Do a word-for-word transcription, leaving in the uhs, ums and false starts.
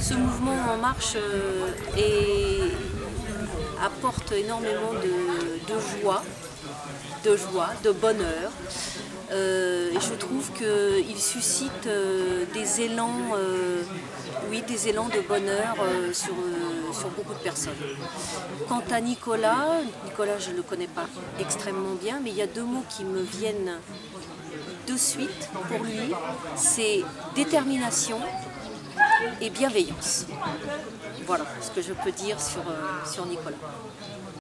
Ce mouvement En Marche euh, est, apporte énormément de, de joie, de joie, de bonheur. Euh, et je trouve qu'il suscite euh, des élans, euh, oui, des élans de bonheur euh, sur, euh, sur beaucoup de personnes. Quant à Nicolas, Nicolas je ne le connais pas extrêmement bien, mais il y a deux mots qui me viennent de suite pour lui, c'est détermination et bienveillance. Voilà ce que je peux dire sur, euh, sur Nicolas.